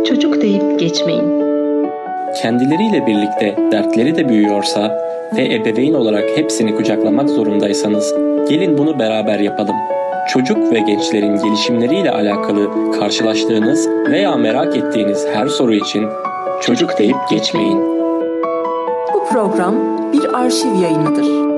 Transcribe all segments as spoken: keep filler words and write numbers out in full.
çocuk deyip geçmeyin. Kendileriyle birlikte dertleri de büyüyorsa ve ebeveyn olarak hepsini kucaklamak zorundaysanız gelin bunu beraber yapalım. Çocuk ve gençlerin gelişimleriyle alakalı karşılaştığınız veya merak ettiğiniz her soru için çocuk deyip geçmeyin. Bu program bir arşiv yayınıdır.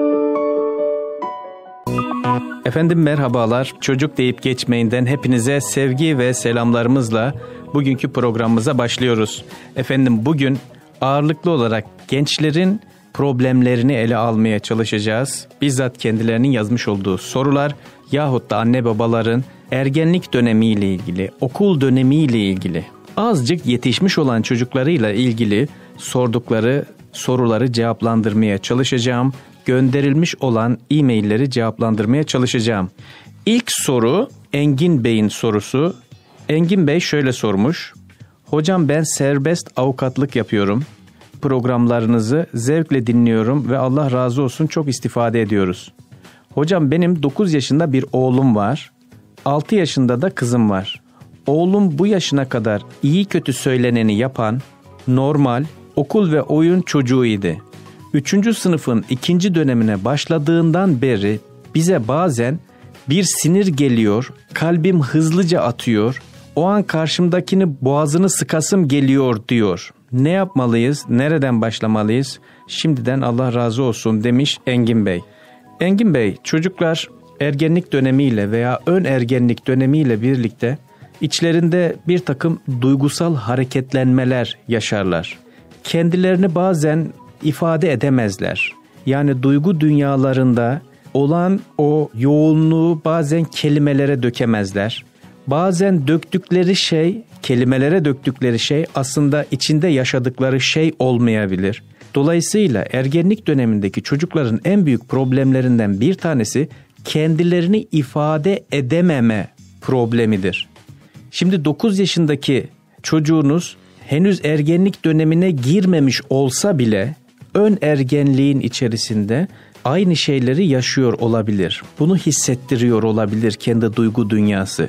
Efendim merhabalar. Çocuk deyip geçmeyinden hepinize sevgi ve selamlarımızla bugünkü programımıza başlıyoruz. Efendim bugün ağırlıklı olarak gençlerin problemlerini ele almaya çalışacağız. Bizzat kendilerinin yazmış olduğu sorular yahut da anne babaların ergenlik dönemiyle ilgili, okul dönemiyle ilgili, azıcık yetişmiş olan çocuklarıyla ilgili sordukları soruları cevaplandırmaya çalışacağım. Gönderilmiş olan e-mailleri cevaplandırmaya çalışacağım. İlk soru Engin Bey'in sorusu. Engin Bey şöyle sormuş. Hocam ben serbest avukatlık yapıyorum. Programlarınızı zevkle dinliyorum ve Allah razı olsun çok istifade ediyoruz. Hocam benim dokuz yaşında bir oğlum var. altı yaşında da kızım var. Oğlum bu yaşına kadar iyi kötü söyleneni yapan, normal, okul ve oyun çocuğuydu. Üçüncü sınıfın ikinci dönemine başladığından beri bize bazen bir sinir geliyor, kalbim hızlıca atıyor, o an karşımdakini boğazını sıkasım geliyor diyor. Ne yapmalıyız, nereden başlamalıyız? Şimdiden Allah razı olsun demiş Engin Bey. Engin Bey, çocuklar ergenlik dönemiyle veya ön ergenlik dönemiyle birlikte içlerinde bir takım duygusal hareketlenmeler yaşarlar. Kendilerini bazen ifade edemezler. Yani duygu dünyalarında olan o yoğunluğu bazen kelimelere dökemezler. Bazen döktükleri şey, kelimelere döktükleri şey aslında içinde yaşadıkları şey olmayabilir. Dolayısıyla ergenlik dönemindeki çocukların en büyük problemlerinden bir tanesi kendilerini ifade edememe problemidir. Şimdi dokuz yaşındaki çocuğunuz henüz ergenlik dönemine girmemiş olsa bile ön ergenliğin içerisinde aynı şeyleri yaşıyor olabilir. Bunu hissettiriyor olabilir kendi duygu dünyası.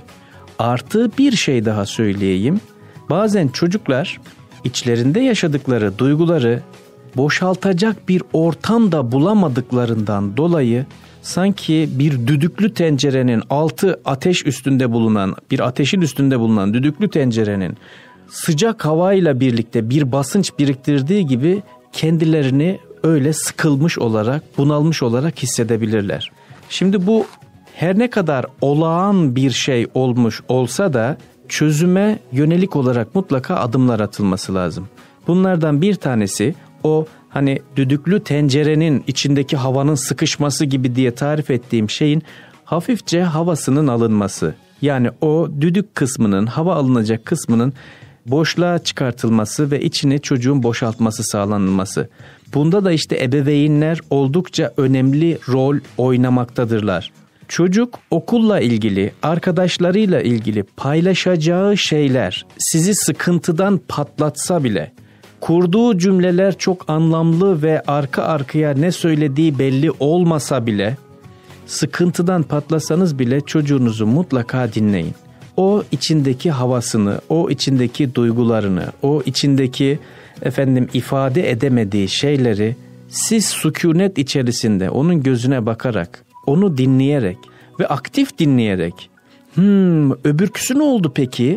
Artı bir şey daha söyleyeyim. Bazen çocuklar içlerinde yaşadıkları duyguları boşaltacak bir ortam da bulamadıklarından dolayı sanki bir düdüklü tencerenin altı ateş üstünde bulunan, bir ateşin üstünde bulunan düdüklü tencerenin sıcak havayla birlikte bir basınç biriktirdiği gibi kendilerini öyle sıkılmış olarak, bunalmış olarak hissedebilirler. Şimdi bu her ne kadar olağan bir şey olmuş olsa da çözüme yönelik olarak mutlaka adımlar atılması lazım. Bunlardan bir tanesi o hani düdüklü tencerenin içindeki havanın sıkışması gibi diye tarif ettiğim şeyin hafifçe havasının alınması. Yani o düdük kısmının, hava alınacak kısmının boşluğa çıkartılması ve içini çocuğun boşaltması sağlanılması. Bunda da işte ebeveynler oldukça önemli rol oynamaktadırlar. Çocuk okulla ilgili, arkadaşlarıyla ilgili paylaşacağı şeyler sizi sıkıntıdan patlatsa bile, kurduğu cümleler çok anlamlı ve arka arkaya ne söylediği belli olmasa bile, sıkıntıdan patlasanız bile çocuğunuzu mutlaka dinleyin. O içindeki havasını, o içindeki duygularını, o içindeki efendim ifade edemediği şeyleri siz sükunet içerisinde onun gözüne bakarak, onu dinleyerek ve aktif dinleyerek, hmm, öbürküsü ne oldu peki?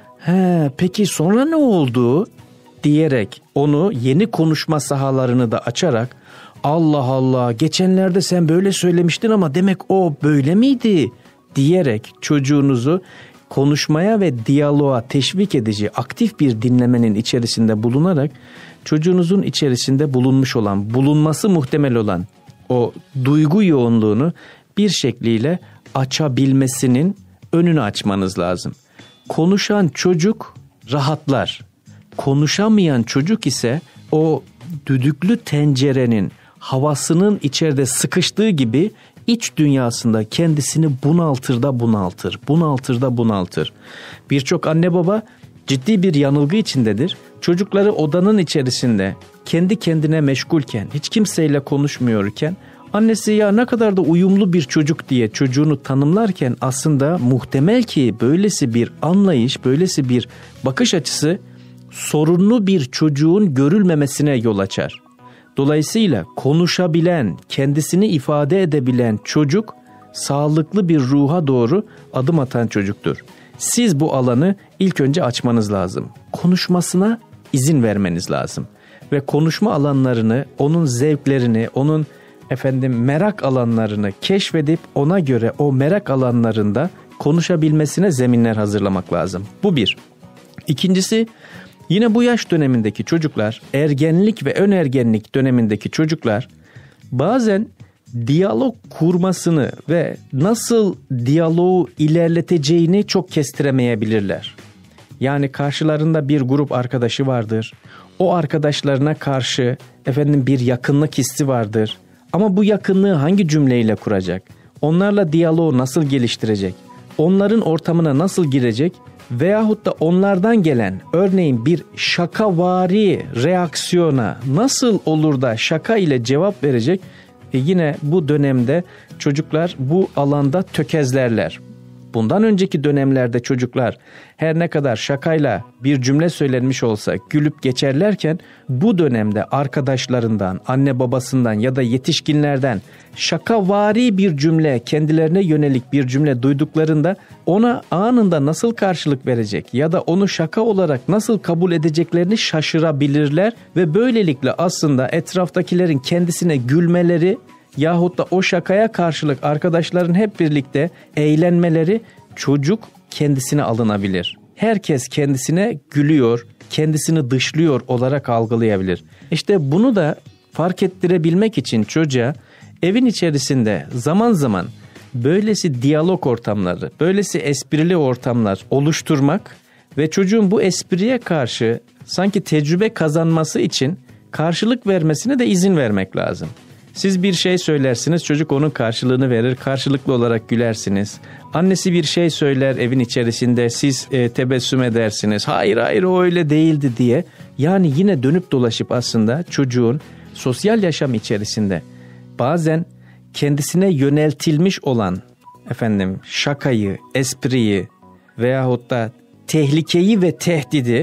He, peki sonra ne oldu? Diyerek onu yeni konuşma sahalarını da açarak, Allah Allah geçenlerde sen böyle söylemiştin ama demek o böyle miydi? Diyerek çocuğunuzu konuşmaya ve diyaloğa teşvik edici aktif bir dinlemenin içerisinde bulunarak çocuğunuzun içerisinde bulunmuş olan, bulunması muhtemel olan o duygu yoğunluğunu bir şekliyle açabilmesinin önünü açmanız lazım. Konuşan çocuk rahatlar. Konuşamayan çocuk ise o düdüklü tencerenin havasının içeride sıkıştığı gibi iç dünyasında kendisini bunaltır da bunaltır, bunaltır da bunaltır. Birçok anne baba ciddi bir yanılgı içindedir. Çocukları odanın içerisinde kendi kendine meşgulken, hiç kimseyle konuşmuyorken Annesi ya ne kadar da uyumlu bir çocuk diye çocuğunu tanımlarken aslında muhtemel ki böylesi bir anlayış, böylesi bir bakış açısı sorunlu bir çocuğun görülmemesine yol açar. Dolayısıyla konuşabilen, kendisini ifade edebilen çocuk sağlıklı bir ruha doğru adım atan çocuktur. Siz bu alanı ilk önce açmanız lazım. Konuşmasına izin vermeniz lazım. Ve konuşma alanlarını, onun zevklerini, onun efendim merak alanlarını keşfedip ona göre o merak alanlarında konuşabilmesine zeminler hazırlamak lazım. Bu bir. İkincisi, yine bu yaş dönemindeki çocuklar, ergenlik ve ön ergenlik dönemindeki çocuklar bazen diyalog kurmasını ve nasıl diyaloğu ilerleteceğini çok kestiremeyebilirler. Yani karşılarında bir grup arkadaşı vardır. O arkadaşlarına karşı efendim bir yakınlık hissi vardır. Ama bu yakınlığı hangi cümleyle kuracak? Onlarla diyaloğu nasıl geliştirecek? Onların ortamına nasıl girecek? Veyahut da onlardan gelen örneğin bir şakavari reaksiyona nasıl olur da şaka ile cevap verecek? E yine bu dönemde çocuklar bu alanda tökezlerler. Bundan önceki dönemlerde çocuklar her ne kadar şakayla bir cümle söylenmiş olsa gülüp geçerlerken bu dönemde arkadaşlarından, anne babasından ya da yetişkinlerden şakavari bir cümle, kendilerine yönelik bir cümle duyduklarında ona anında nasıl karşılık verecek ya da onu şaka olarak nasıl kabul edeceklerini şaşırabilirler ve böylelikle aslında etraftakilerin kendisine gülmeleri yahut da o şakaya karşılık arkadaşların hep birlikte eğlenmeleri çocuk kendisine alınabilir. Herkes kendisine gülüyor, kendisini dışlıyor olarak algılayabilir. İşte bunu da fark ettirebilmek için çocuğa evin içerisinde zaman zaman böylesi diyalog ortamları, böylesi esprili ortamlar oluşturmak ve çocuğun bu espriye karşı sanki tecrübe kazanması için karşılık vermesine de izin vermek lazım. Siz bir şey söylersiniz, çocuk onun karşılığını verir, karşılıklı olarak gülersiniz. Annesi bir şey söyler evin içerisinde, siz e, tebessüm edersiniz. Hayır hayır o öyle değildi diye. Yani yine dönüp dolaşıp aslında çocuğun sosyal yaşam içerisinde bazen kendisine yöneltilmiş olan efendim şakayı, espriyi veyahut da tehlikeyi ve tehdidi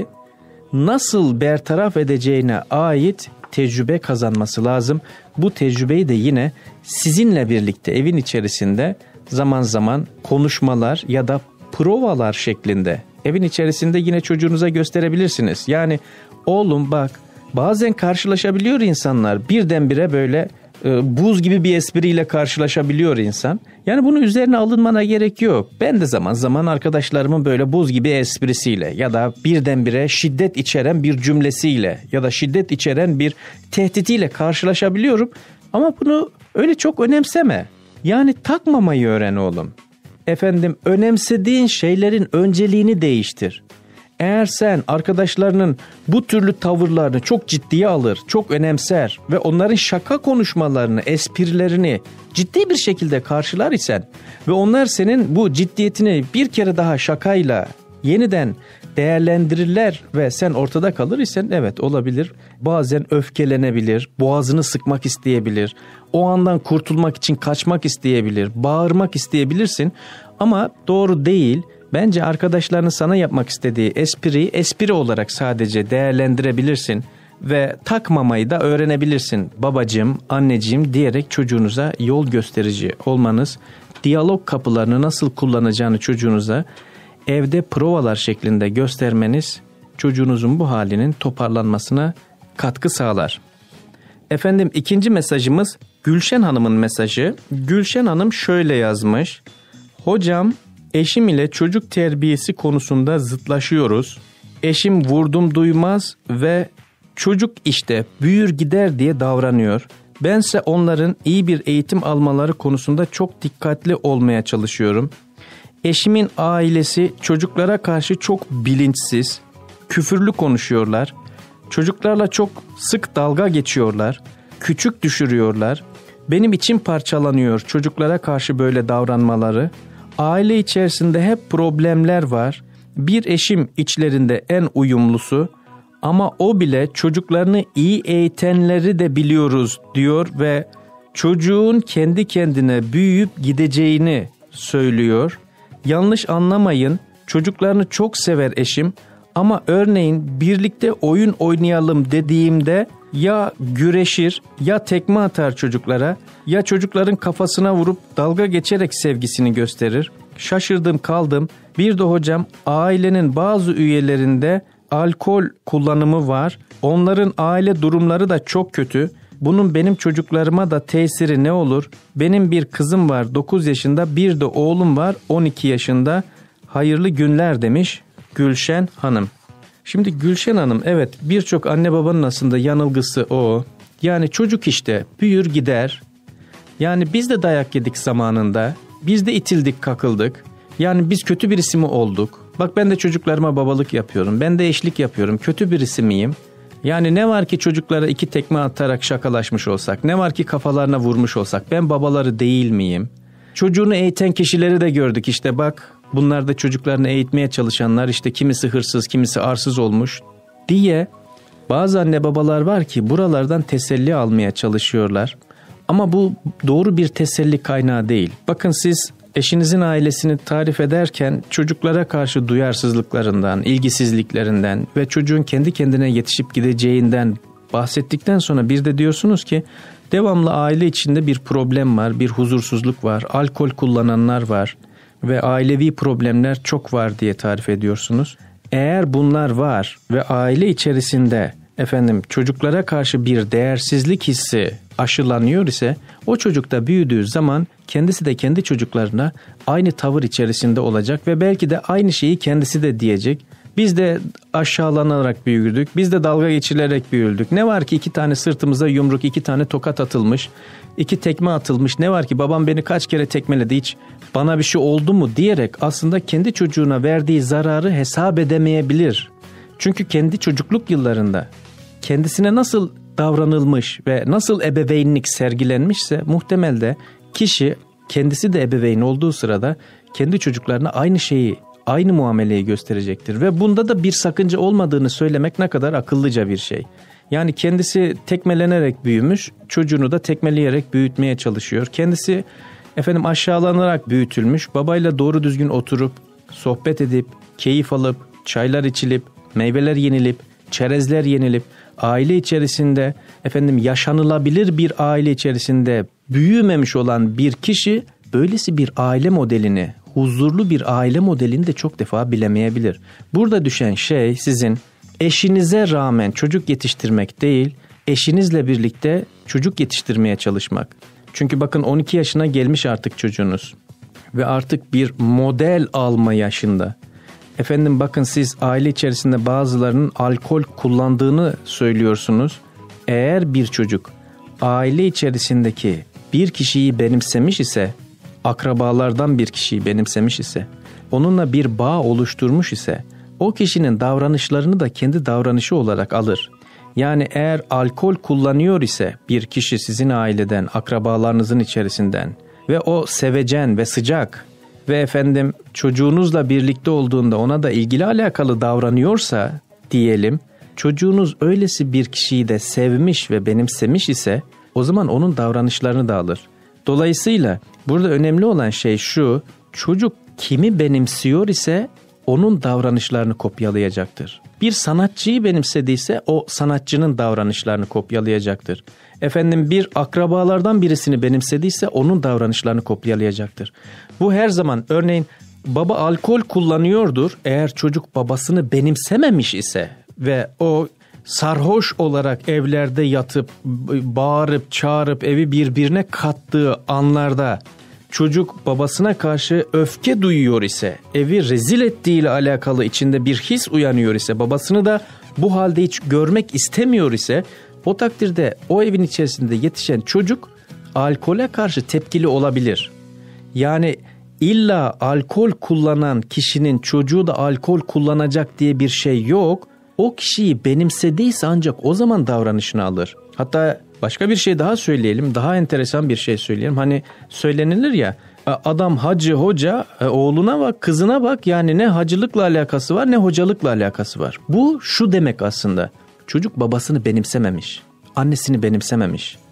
nasıl bertaraf edeceğine ait tecrübe kazanması lazım. Bu tecrübeyi de yine sizinle birlikte evin içerisinde zaman zaman konuşmalar ya da provalar şeklinde evin içerisinde yine çocuğunuza gösterebilirsiniz. Yani oğlum bak bazen karşılaşabiliyor insanlar birdenbire böyle e, buz gibi bir espriyle karşılaşabiliyor insan. Yani bunun üzerine alınmana gerek yok. Ben de zaman zaman arkadaşlarımın böyle buz gibi esprisiyle ya da birdenbire şiddet içeren bir cümlesiyle ya da şiddet içeren bir tehditiyle karşılaşabiliyorum. Ama bunu öyle çok önemseme. Yani takmamayı öğren oğlum. Efendim önemsediğin şeylerin önceliğini değiştir. Eğer sen arkadaşlarının bu türlü tavırlarını çok ciddiye alır, çok önemser ve onların şaka konuşmalarını, esprilerini ciddi bir şekilde karşılar isen ve onlar senin bu ciddiyetini bir kere daha şakayla yeniden değerlendirirler ve sen ortada kalır isen evet olabilir. Bazen öfkelenebilir, boğazını sıkmak isteyebilir, o andan kurtulmak için kaçmak isteyebilir, bağırmak isteyebilirsin ama doğru değil. Bence arkadaşlarının sana yapmak istediği espriyi espri olarak sadece değerlendirebilirsin ve takmamayı da öğrenebilirsin. Babacığım, anneciğim diyerek çocuğunuza yol gösterici olmanız, diyalog kapılarını nasıl kullanacağını çocuğunuza evde provalar şeklinde göstermeniz çocuğunuzun bu halinin toparlanmasına katkı sağlar. Efendim ikinci mesajımız Gülşen Hanım'ın mesajı. Gülşen Hanım şöyle yazmış. Hocam, eşim ile çocuk terbiyesi konusunda zıtlaşıyoruz. Eşim vurdum duymaz ve çocuk işte büyür gider diye davranıyor. Bense onların iyi bir eğitim almaları konusunda çok dikkatli olmaya çalışıyorum. Eşimin ailesi çocuklara karşı çok bilinçsiz, küfürlü konuşuyorlar. Çocuklarla çok sık dalga geçiyorlar, küçük düşürüyorlar. Benim içim parçalanıyor çocuklara karşı böyle davranmaları. Aile içerisinde hep problemler var. Bir eşim içlerinde en uyumlusu ama o bile çocuklarını iyi eğitenleri de biliyoruz diyor ve çocuğun kendi kendine büyüyüp gideceğini söylüyor. Yanlış anlamayın, çocuklarını çok sever eşim ama örneğin birlikte oyun oynayalım dediğimde ya güreşir ya tekme atar çocuklara, ya çocukların kafasına vurup dalga geçerek sevgisini gösterir. Şaşırdım kaldım. Bir de hocam, ailenin bazı üyelerinde alkol kullanımı var. Onların aile durumları da çok kötü. Bunun benim çocuklarıma da tesiri ne olur? Benim bir kızım var dokuz yaşında, bir de oğlum var on iki yaşında. Hayırlı günler demiş Gülşen Hanım. Şimdi Gülşen Hanım, evet, birçok anne babanın aslında yanılgısı o. Yani çocuk işte büyür gider. Yani biz de dayak yedik zamanında. Biz de itildik kakıldık. Yani biz kötü birisi mi olduk? Bak, ben de çocuklarıma babalık yapıyorum. Ben de eşlik yapıyorum. Kötü birisi miyim? Yani ne var ki çocuklara iki tekme atarak şakalaşmış olsak? Ne var ki kafalarına vurmuş olsak? Ben babaları değil miyim? Çocuğunu eğiten kişileri de gördük işte, bak. Bunlar da çocuklarını eğitmeye çalışanlar, işte kimisi hırsız, kimisi arsız olmuş diye bazı anne babalar var ki buralardan teselli almaya çalışıyorlar. Ama bu doğru bir teselli kaynağı değil. Bakın, siz eşinizin ailesini tarif ederken çocuklara karşı duyarsızlıklarından, ilgisizliklerinden ve çocuğun kendi kendine yetişip gideceğinden bahsettikten sonra bir de diyorsunuz ki devamlı aile içinde bir problem var, bir huzursuzluk var, alkol kullananlar var ve ailevi problemler çok var diye tarif ediyorsunuz. Eğer bunlar var ve aile içerisinde efendim çocuklara karşı bir değersizlik hissi aşılanıyor ise o çocuk da büyüdüğü zaman kendisi de kendi çocuklarına aynı tavır içerisinde olacak ve belki de aynı şeyi kendisi de diyecek. Biz de aşağılanarak büyüdük, biz de dalga geçilerek büyüdük. Ne var ki iki tane sırtımıza yumruk, iki tane tokat atılmış, iki tekme atılmış. Ne var ki babam beni kaç kere tekmeledi, hiç bana bir şey oldu mu diyerek aslında kendi çocuğuna verdiği zararı hesap edemeyebilir. Çünkü kendi çocukluk yıllarında kendisine nasıl davranılmış ve nasıl ebeveynlik sergilenmişse muhtemelde kişi kendisi de ebeveyn olduğu sırada kendi çocuklarına aynı şeyi, aynı muameleyi gösterecektir. Ve bunda da bir sakınca olmadığını söylemek ne kadar akıllıca bir şey. Yani kendisi tekmelenerek büyümüş, çocuğunu da tekmeleyerek büyütmeye çalışıyor. Kendisi efendim aşağılanarak büyütülmüş, babayla doğru düzgün oturup, sohbet edip, keyif alıp, çaylar içilip, meyveler yenilip, çerezler yenilip, aile içerisinde efendim yaşanılabilir bir aile içerisinde büyümemiş olan bir kişi böylesi bir aile modelini, huzurlu bir aile modelini de çok defa bilemeyebilir. Burada düşen şey sizin eşinize rağmen çocuk yetiştirmek değil, eşinizle birlikte çocuk yetiştirmeye çalışmak. Çünkü bakın, on iki yaşına gelmiş artık çocuğunuz ve artık bir model alma yaşında. Efendim bakın, siz aile içerisinde bazılarının alkol kullandığını söylüyorsunuz. Eğer bir çocuk aile içerisindeki bir kişiyi benimsemiş ise, akrabalardan bir kişiyi benimsemiş ise, onunla bir bağ oluşturmuş ise, o kişinin davranışlarını da kendi davranışı olarak alır. Yani eğer alkol kullanıyor ise bir kişi sizin aileden, akrabalarınızın içerisinden ve o sevecen ve sıcak ve efendim çocuğunuzla birlikte olduğunda ona da ilgili alakalı davranıyorsa diyelim, çocuğunuz öylesi bir kişiyi de sevmiş ve benimsemiş ise o zaman onun davranışlarını da alır. Dolayısıyla burada önemli olan şey şu: çocuk kimi benimsiyor ise onun davranışlarını kopyalayacaktır. Bir sanatçıyı benimsediyse o sanatçının davranışlarını kopyalayacaktır. Efendim bir akrabalardan birisini benimsediyse onun davranışlarını kopyalayacaktır. Bu her zaman, örneğin baba alkol kullanıyordur. Eğer çocuk babasını benimsememiş ise ve o sarhoş olarak evlerde yatıp bağırıp çağırıp evi birbirine kattığı anlarda çocuk babasına karşı öfke duyuyor ise, evi rezil ettiğiyle alakalı içinde bir his uyanıyor ise, babasını da bu halde hiç görmek istemiyor ise, o takdirde o evin içerisinde yetişen çocuk alkole karşı tepkili olabilir. Yani illa alkol kullanan kişinin çocuğu da alkol kullanacak diye bir şey yok. O kişiyi benimsediyse ancak o zaman davranışını alır. Hatta başka bir şey daha söyleyelim, daha enteresan bir şey söyleyelim. Hani söylenilir ya, adam hacı hoca, oğluna bak, kızına bak, yani ne hacılıkla alakası var ne hocalıkla alakası var. Bu şu demek aslında: çocuk babasını benimsememiş, annesini benimsememiş.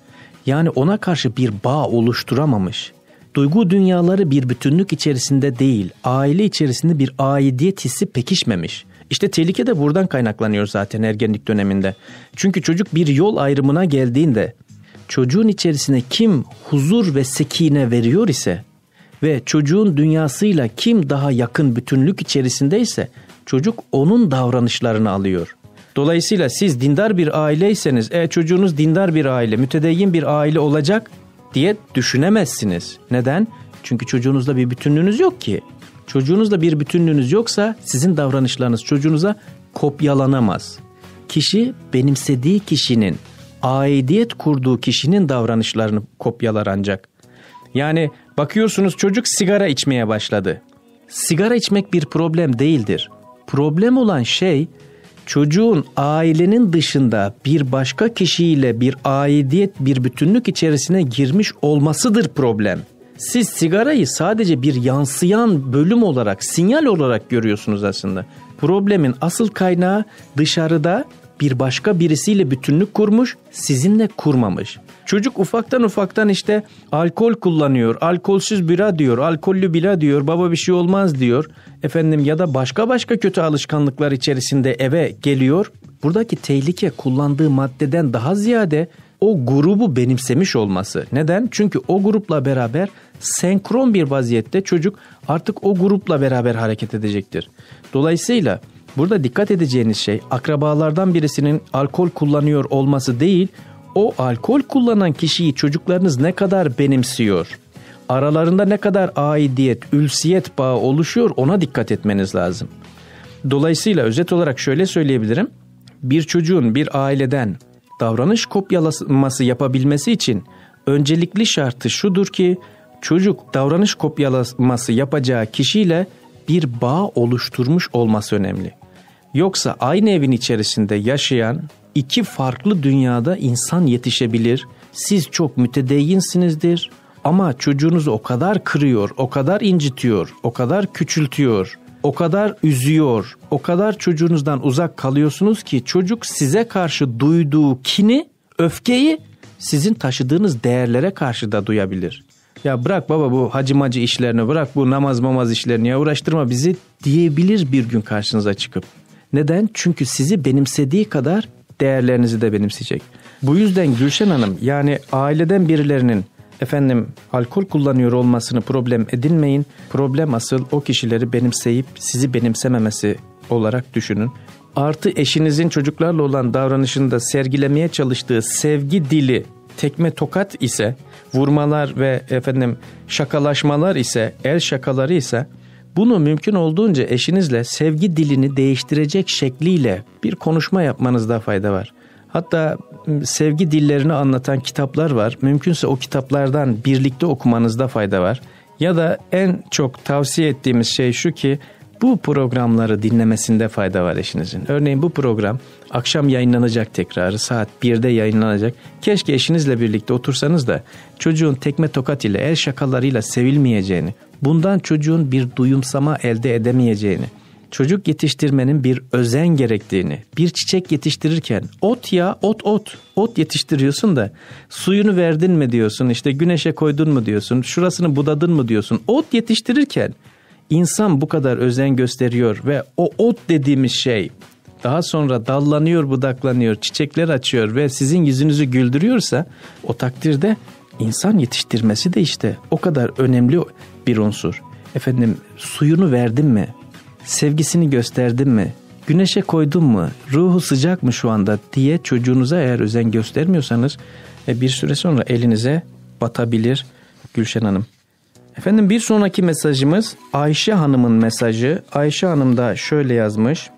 Yani ona karşı bir bağ oluşturamamış. Duygu dünyaları bir bütünlük içerisinde değil, aile içerisinde bir aidiyet hissi pekişmemiş. İşte tehlike de buradan kaynaklanıyor zaten ergenlik döneminde. Çünkü çocuk bir yol ayrımına geldiğinde çocuğun içerisine kim huzur ve sekine veriyor ise ve çocuğun dünyasıyla kim daha yakın bütünlük içerisindeyse çocuk onun davranışlarını alıyor. Dolayısıyla siz dindar bir aileyseniz, e, çocuğunuz dindar bir aile, mütedeyyin bir aile olacak diye düşünemezsiniz. Neden? Çünkü çocuğunuzda bir bütünlüğünüz yok ki. Çocuğunuzda bir bütünlüğünüz yoksa sizin davranışlarınız çocuğunuza kopyalanamaz. Kişi benimsediği kişinin, aidiyet kurduğu kişinin davranışlarını kopyalar ancak. Yani bakıyorsunuz çocuk sigara içmeye başladı. Sigara içmek bir problem değildir. Problem olan şey çocuğun ailenin dışında bir başka kişiyle bir aidiyet, bir bütünlük içerisine girmiş olmasıdır problem. Siz sigarayı sadece bir yansıyan bölüm olarak, sinyal olarak görüyorsunuz aslında. Problemin asıl kaynağı dışarıda bir başka birisiyle bütünlük kurmuş, sizinle kurmamış. Çocuk ufaktan ufaktan işte alkol kullanıyor, alkolsüz bira diyor, alkollü bira diyor, baba bir şey olmaz diyor. Efendim ya da başka başka kötü alışkanlıklar içerisinde eve geliyor. Buradaki tehlike kullandığı maddeden daha ziyade o grubu benimsemiş olması. Neden? Çünkü o grupla beraber senkron bir vaziyette çocuk artık o grupla beraber hareket edecektir. Dolayısıyla burada dikkat edeceğiniz şey akrabalardan birisinin alkol kullanıyor olması değil, o alkol kullanan kişiyi çocuklarınız ne kadar benimsiyor, aralarında ne kadar aidiyet, ülsiyet bağı oluşuyor ona dikkat etmeniz lazım. Dolayısıyla özet olarak şöyle söyleyebilirim, bir çocuğun bir aileden davranış kopyalaması yapabilmesi için öncelikli şartı şudur ki çocuk davranış kopyalaması yapacağı kişiyle bir bağ oluşturmuş olması önemli. Yoksa aynı evin içerisinde yaşayan iki farklı dünyada insan yetişebilir. Siz çok mütedeyyinsinizdir ama çocuğunuzu o kadar kırıyor, o kadar incitiyor, o kadar küçültüyor, o kadar üzüyor, o kadar çocuğunuzdan uzak kalıyorsunuz ki çocuk size karşı duyduğu kini, öfkeyi sizin taşıdığınız değerlere karşı da duyabilir. Ya bırak baba bu hacı işlerini, bırak bu namaz mamaz işlerini, ya uğraştırma bizi diyebilir bir gün karşınıza çıkıp. Neden? Çünkü sizi benimsediği kadar değerlerinizi de benimseyecek. Bu yüzden Gülşen Hanım, yani aileden birilerinin efendim alkol kullanıyor olmasını problem edinmeyin. Problem asıl o kişileri benimseyip sizi benimsememesi olarak düşünün. Artı eşinizin çocuklarla olan davranışında sergilemeye çalıştığı sevgi dili tekme tokat ise, vurmalar ve efendim şakalaşmalar ise, el şakaları ise, bunu mümkün olduğunca eşinizle sevgi dilini değiştirecek şekliyle bir konuşma yapmanızda fayda var. Hatta sevgi dillerini anlatan kitaplar var. Mümkünse o kitaplardan birlikte okumanızda fayda var. Ya da en çok tavsiye ettiğimiz şey şu ki bu programları dinlemesinde fayda var eşinizin. Örneğin bu program akşam yayınlanacak tekrarı, saat birde yayınlanacak. Keşke eşinizle birlikte otursanız da çocuğun tekme tokat ile, el şakalarıyla sevilmeyeceğini, bundan çocuğun bir duyumsama elde edemeyeceğini, çocuk yetiştirmenin bir özen gerektiğini, bir çiçek yetiştirirken ot ya ot ot, ot yetiştiriyorsun da suyunu verdin mi diyorsun, işte güneşe koydun mu diyorsun, şurasını budadın mı diyorsun. Ot yetiştirirken insan bu kadar özen gösteriyor ve o ot dediğimiz şey daha sonra dallanıyor, budaklanıyor, çiçekler açıyor ve sizin yüzünüzü güldürüyorsa o takdirde insan yetiştirmesi de işte o kadar önemli bir unsur. Efendim suyunu verdin mi? Sevgisini gösterdin mi? Güneşe koydun mu? Ruhu sıcak mı şu anda diye çocuğunuza eğer özen göstermiyorsanız bir süre sonra elinize batabilir Gülşen Hanım. Efendim bir sonraki mesajımız Ayşe Hanım'ın mesajı. Ayşe Hanım da şöyle yazmış.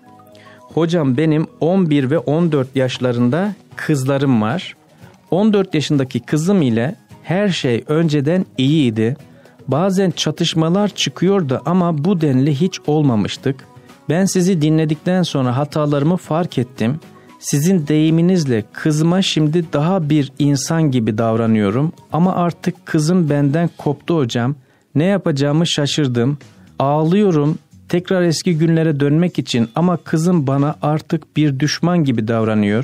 Hocam benim on bir ve on dört yaşlarında kızlarım var. on dört yaşındaki kızım ile her şey önceden iyiydi. Bazen çatışmalar çıkıyordu ama bu denli hiç olmamıştık. Ben sizi dinledikten sonra hatalarımı fark ettim. Sizin deyiminizle kızıma şimdi daha bir insan gibi davranıyorum. Ama artık kızım benden koptu hocam. Ne yapacağımı şaşırdım. Ağlıyorum tekrar eski günlere dönmek için ama kızım bana artık bir düşman gibi davranıyor.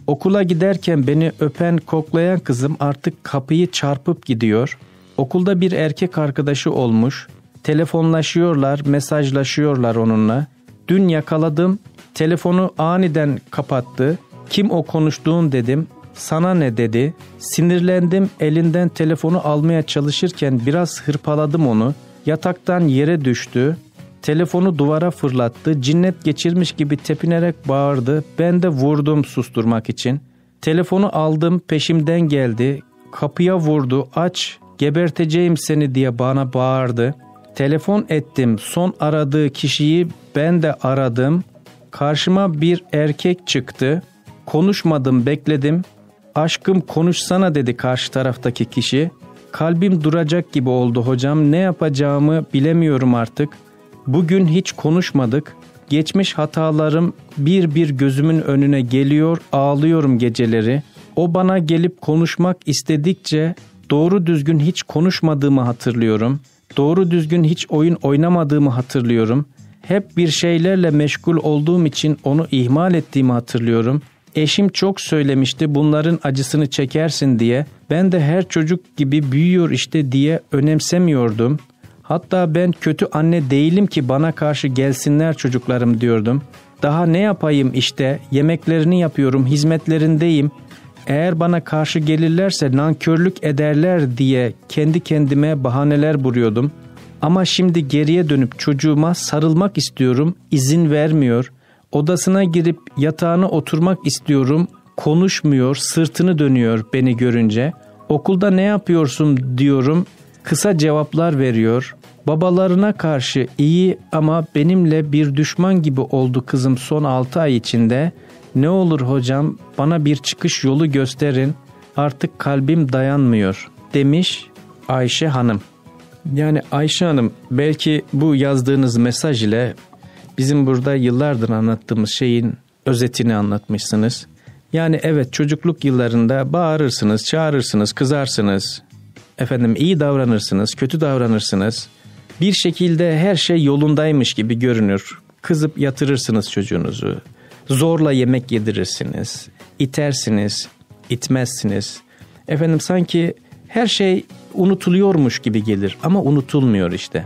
Okula giderken beni öpen, koklayan kızım artık kapıyı çarpıp gidiyor. Okulda bir erkek arkadaşı olmuş. Telefonlaşıyorlar, mesajlaşıyorlar onunla. Dün yakaladım, telefonu aniden kapattı. Kim o konuştuğun dedim. Sana ne dedi? Sinirlendim, elinden telefonu almaya çalışırken biraz hırpaladım onu. Yataktan yere düştü. Telefonu duvara fırlattı. Cinnet geçirmiş gibi tepinerek bağırdı. Ben de vurdum susturmak için. Telefonu aldım, peşimden geldi. Kapıya vurdu. Aç, geberteceğim seni diye bana bağırdı. Telefon ettim. Son aradığı kişiyi ben de aradım. Karşıma bir erkek çıktı. Konuşmadım, bekledim. Aşkım konuşsana dedi karşı taraftaki kişi. Kalbim duracak gibi oldu hocam. Ne yapacağımı bilemiyorum artık. Bugün hiç konuşmadık. Geçmiş hatalarım bir bir gözümün önüne geliyor, ağlıyorum geceleri. O bana gelip konuşmak istedikçe doğru düzgün hiç konuşmadığımı hatırlıyorum. Doğru düzgün hiç oyun oynamadığımı hatırlıyorum. Hep bir şeylerle meşgul olduğum için onu ihmal ettiğimi hatırlıyorum. Eşim çok söylemişti bunların acısını çekersin diye. Ben de her çocuk gibi büyüyor işte diye önemsemiyordum. Hatta ben kötü anne değilim ki bana karşı gelsinler çocuklarım diyordum. Daha ne yapayım işte, yemeklerini yapıyorum, hizmetlerindeyim. Eğer bana karşı gelirlerse nankörlük ederler diye kendi kendime bahaneler buluyordum. Ama şimdi geriye dönüp çocuğuma sarılmak istiyorum, izin vermiyor. Odasına girip yatağına oturmak istiyorum, konuşmuyor, sırtını dönüyor beni görünce. Okulda ne yapıyorsun diyorum, kısa cevaplar veriyor. Babalarına karşı iyi ama benimle bir düşman gibi oldu kızım son altı ay içinde. Ne olur hocam bana bir çıkış yolu gösterin, artık kalbim dayanmıyor demiş Ayşe Hanım. Yani Ayşe Hanım, belki bu yazdığınız mesaj ile bizim burada yıllardır anlattığımız şeyin özetini anlatmışsınız. Yani evet, çocukluk yıllarında bağırırsınız, çağırırsınız, kızarsınız. Efendim iyi davranırsınız, kötü davranırsınız. Bir şekilde her şey yolundaymış gibi görünür. Kızıp yatırırsınız çocuğunuzu. Zorla yemek yedirirsiniz. İtersiniz, itmezsiniz. Efendim sanki her şey unutuluyormuş gibi gelir ama unutulmuyor işte.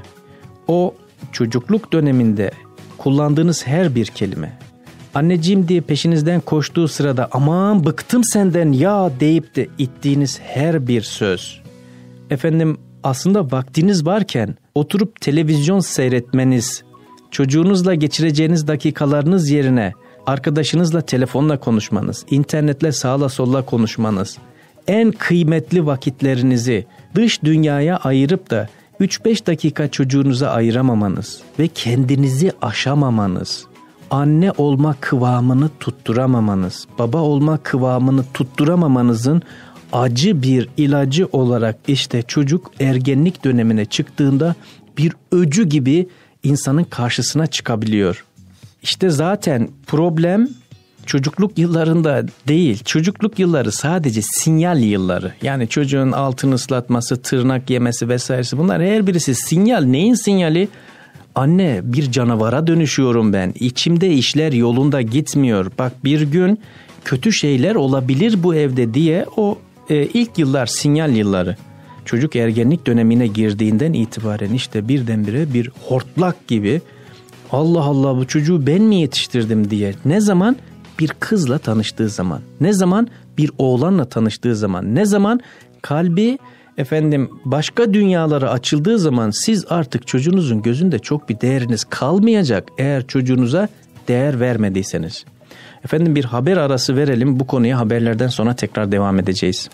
O çocukluk döneminde kullandığınız her bir kelime, anneciğim diye peşinizden koştuğu sırada aman bıktım senden ya deyip de ittiğiniz her bir söz. Efendim aslında vaktiniz varken oturup televizyon seyretmeniz, çocuğunuzla geçireceğiniz dakikalarınız yerine arkadaşınızla telefonla konuşmanız, internetle sağla solla konuşmanız, en kıymetli vakitlerinizi dış dünyaya ayırıp da üç beş dakika çocuğunuza ayıramamanız ve kendinizi aşamamanız, anne olma kıvamını tutturamamanız, baba olma kıvamını tutturamamanızın acı bir ilacı olarak işte çocuk ergenlik dönemine çıktığında bir öcü gibi insanın karşısına çıkabiliyor. İşte zaten problem çocukluk yıllarında değil. Çocukluk yılları sadece sinyal yılları. Yani çocuğun altını ıslatması, tırnak yemesi vesairesi, bunlar her birisi sinyal. Neyin sinyali? Anne, bir canavara dönüşüyorum ben. İçimde işler yolunda gitmiyor. Bak bir gün kötü şeyler olabilir bu evde diye o e, ilk yıllar sinyal yılları. Çocuk ergenlik dönemine girdiğinden itibaren işte birdenbire bir hortlak gibi, Allah Allah bu çocuğu ben mi yetiştirdim diye. Ne zaman? Bir kızla tanıştığı zaman, ne zaman bir oğlanla tanıştığı zaman, ne zaman kalbi efendim başka dünyalara açıldığı zaman siz artık çocuğunuzun gözünde çok bir değeriniz kalmayacak eğer çocuğunuza değer vermediyseniz. Efendim bir haber arası verelim, bu konuya haberlerden sonra tekrar devam edeceğiz.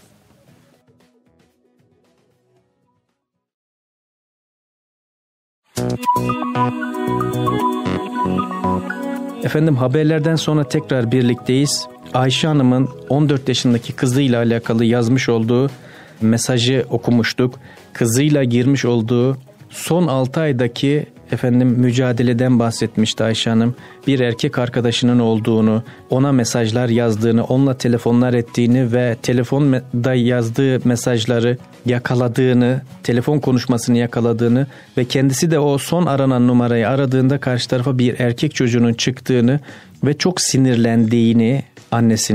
Efendim haberlerden sonra tekrar birlikteyiz. Ayşe Hanım'ın on dört yaşındaki kızıyla alakalı yazmış olduğu mesajı okumuştuk. Kızıyla girmiş olduğu son altı aydaki efendim mücadeleden bahsetmişti Ayşe Hanım. Bir erkek arkadaşının olduğunu, ona mesajlar yazdığını, onunla telefonlar ettiğini ve telefonda yazdığı mesajları yakaladığını, telefon konuşmasını yakaladığını ve kendisi de o son aranan numarayı aradığında karşı tarafa bir erkek çocuğunun çıktığını ve çok sinirlendiğini annesinin,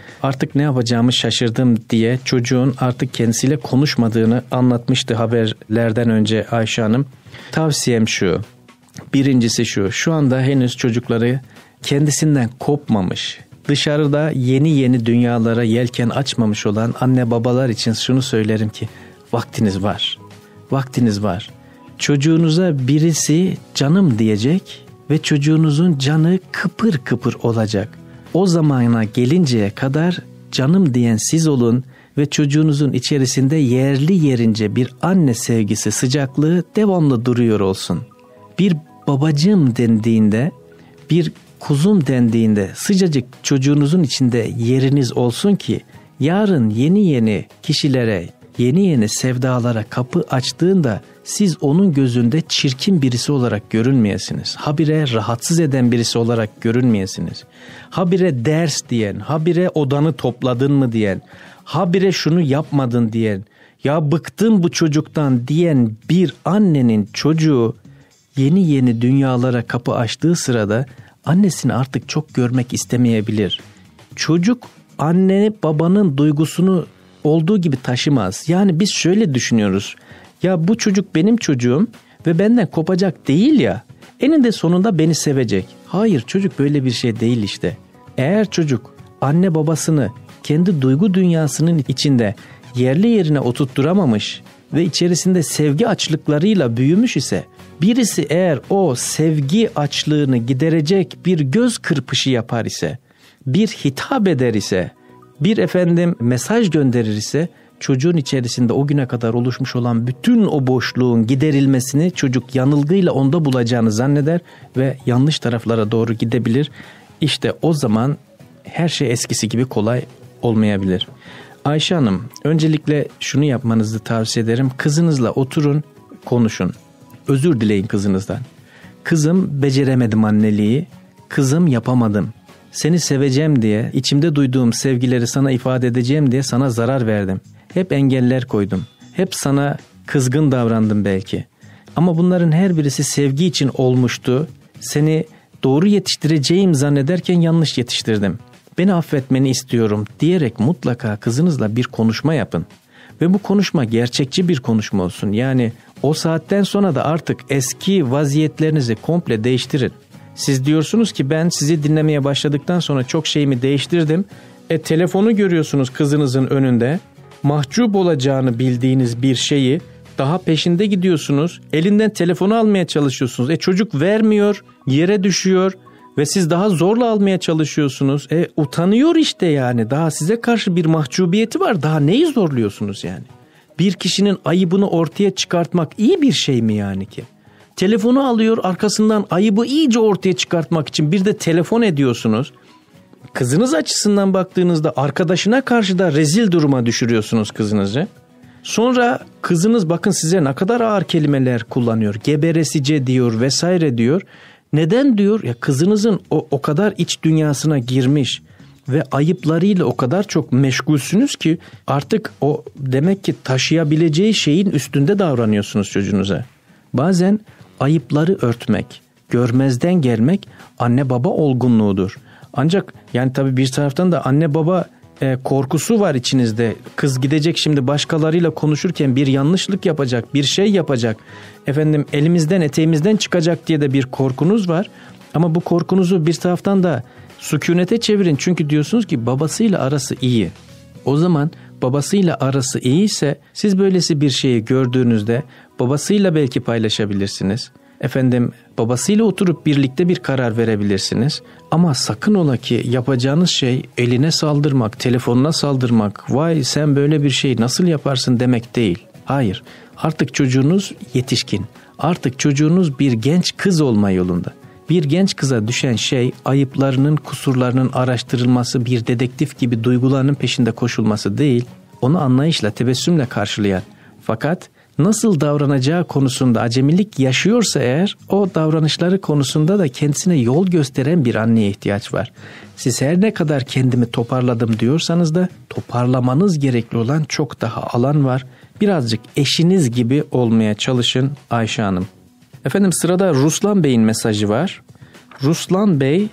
artık ne yapacağımı şaşırdım diye çocuğun artık kendisiyle konuşmadığını anlatmıştı haberlerden önce Ayşe Hanım. Tavsiyem şu, birincisi şu, şu anda henüz çocukları kendisinden kopmamış, dışarıda yeni yeni dünyalara yelken açmamış olan anne babalar için şunu söylerim ki vaktiniz var, vaktiniz var. Çocuğunuza birisi canım diyecek ve çocuğunuzun canı kıpır kıpır olacak. O zamana gelinceye kadar canım diyen siz olun ve çocuğunuzun içerisinde yerli yerince bir anne sevgisi, sıcaklığı devamlı duruyor olsun. Bir babacığım dendiğinde, bir kuzum dendiğinde sıcacık çocuğunuzun içinde yeriniz olsun ki yarın yeni yeni kişilere, yeni yeni sevdalara kapı açtığında siz onun gözünde çirkin birisi olarak görünmeyesiniz. Habire rahatsız eden birisi olarak görünmeyesiniz. Habire ders diyen, habire odanı topladın mı diyen, habire şunu yapmadın diyen, ya bıktım bu çocuktan diyen bir annenin çocuğu yeni yeni dünyalara kapı açtığı sırada annesini artık çok görmek istemeyebilir. Çocuk anne babanın duygusunu olduğu gibi taşımaz. Yani biz şöyle düşünüyoruz. Ya bu çocuk benim çocuğum ve benden kopacak değil ya. Eninde sonunda beni sevecek. Hayır, çocuk böyle bir şey değil işte. Eğer çocuk anne babasını kendi duygu dünyasının içinde yerli yerine oturtturamamış ve içerisinde sevgi açlıklarıyla büyümüş ise, birisi eğer o sevgi açlığını giderecek bir göz kırpışı yapar ise, bir hitap eder ise, bir efendim mesaj gönderir ise, çocuğun içerisinde o güne kadar oluşmuş olan bütün o boşluğun giderilmesini çocuk yanılgıyla onda bulacağını zanneder ve yanlış taraflara doğru gidebilir. İşte o zaman her şey eskisi gibi kolay olmayabilir. Ayşe Hanım, öncelikle şunu yapmanızı tavsiye ederim. Kızınızla oturun, konuşun. Özür dileyin kızınızdan. Kızım, beceremedim anneliği. Kızım, yapamadım. Seni seveceğim diye, içimde duyduğum sevgileri sana ifade edeceğim diye sana zarar verdim. Hep engeller koydum. Hep sana kızgın davrandım belki. Ama bunların her birisi sevgi için olmuştu. Seni doğru yetiştireceğim zannederken yanlış yetiştirdim. Beni affetmeni istiyorum diyerek mutlaka kızınızla bir konuşma yapın. Ve bu konuşma gerçekçi bir konuşma olsun. Yani o saatten sonra da artık eski vaziyetlerinizi komple değiştirin. Siz diyorsunuz ki ben sizi dinlemeye başladıktan sonra çok şeyimi değiştirdim. E telefonu görüyorsunuz kızınızın önünde. Mahcup olacağını bildiğiniz bir şeyi daha peşinde gidiyorsunuz. Elinden telefonu almaya çalışıyorsunuz. E çocuk vermiyor, yere düşüyor ve siz daha zorla almaya çalışıyorsunuz. E utanıyor işte yani. Daha size karşı bir mahcubiyeti var. Daha neyi zorluyorsunuz yani? Bir kişinin ayıbını ortaya çıkartmak iyi bir şey mi yani ki? Telefonu alıyor, arkasından ayıbı iyice ortaya çıkartmak için bir de telefon ediyorsunuz. Kızınız açısından baktığınızda arkadaşına karşı da rezil duruma düşürüyorsunuz kızınızı. Sonra kızınız bakın size ne kadar ağır kelimeler kullanıyor. Geberesice diyor vesaire diyor. Neden diyor? Ya kızınızın o, o kadar iç dünyasına girmiş ve ayıplarıyla o kadar çok meşgulsünüz ki artık o demek ki taşıyabileceği şeyin üstünde davranıyorsunuz çocuğunuza. Bazen ayıpları örtmek, görmezden gelmek anne baba olgunluğudur. Ancak yani tabii bir taraftan da anne baba e, korkusu var içinizde. Kız gidecek şimdi başkalarıyla konuşurken bir yanlışlık yapacak, bir şey yapacak. Efendim elimizden eteğimizden çıkacak diye de bir korkunuz var. Ama bu korkunuzu bir taraftan da sükunete çevirin. Çünkü diyorsunuz ki babasıyla arası iyi. O zaman babasıyla arası iyiyse siz böylesi bir şeyi gördüğünüzde babasıyla belki paylaşabilirsiniz. Efendim babasıyla oturup birlikte bir karar verebilirsiniz. Ama sakın ola ki yapacağınız şey eline saldırmak, telefonuna saldırmak, vay sen böyle bir şey nasıl yaparsın demek değil. Hayır, artık çocuğunuz yetişkin, artık çocuğunuz bir genç kız olma yolunda. Bir genç kıza düşen şey ayıplarının, kusurlarının araştırılması, bir dedektif gibi duygularının peşinde koşulması değil, onu anlayışla, tebessümle karşılayan, fakat nasıl davranacağı konusunda acemilik yaşıyorsa eğer, o davranışları konusunda da kendisine yol gösteren bir anneye ihtiyaç var. Siz her ne kadar kendimi toparladım diyorsanız da toparlamanız gerekli olan çok daha alan var. Birazcık eşiniz gibi olmaya çalışın Ayşe Hanım. Efendim sırada Ruslan Bey'in mesajı var. Ruslan Bey